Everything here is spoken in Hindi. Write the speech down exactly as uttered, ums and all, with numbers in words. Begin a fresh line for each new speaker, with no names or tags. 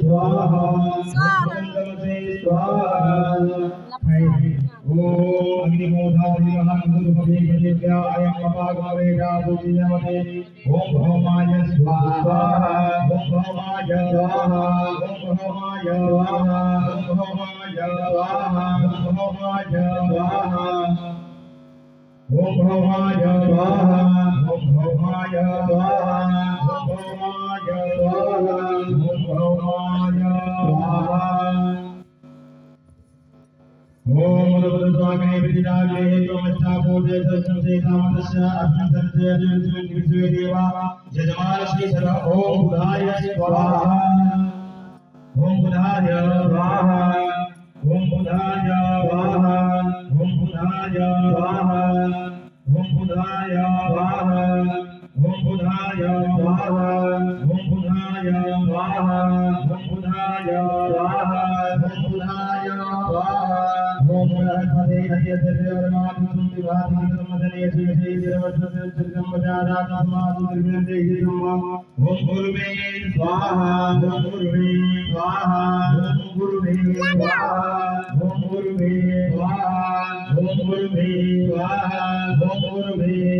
स्वाहा स्वाहा ओम अग्निमोधादि महागुरुपदे पदेभ्याय अपागमे राजुजिनवते ओम भौमाय स्वाहा ओम भौमाय स्वाहा ओम भौमाय स्वाहा ओम भौमाय स्वाहा ओम भौमाय स्वाहा ओम भौमाय स्वाहा ओम भौमाय स्वाहा ओम भौमाय स्वाहा ओम भौमाय स्वाहा ओम स्वामी विदिताग्ने त्वमच्छा पूजे संसे कामदस्य अभ्यंतरस्य निर्विद्वे देवा यजमान श्री सदा ओम बुधाय स्वाहा ओम बुधाय स्वाहा ओम बुधाय स्वाहा ओम बुधाय स्वाहा ओम बुधाय स्वाहा ओम बुधाय स्वाहा ओम बुधाय स्वाहा ओम बुधाय स्वाहा ओम बुधाय स्वाहा ओम हरे हरे देवरमातु विवाहि समदने श्री देवस्य चिरंबजारा कामातु निर्विन्दे हिरम्मा ओम गुरुवे स्वाहा ओम गुरुवे स्वाहा ओम गुरुवे स्वाहा ओम गुरुवे स्वाहा ओम गुरुवे स्वाहा ओम गुरुवे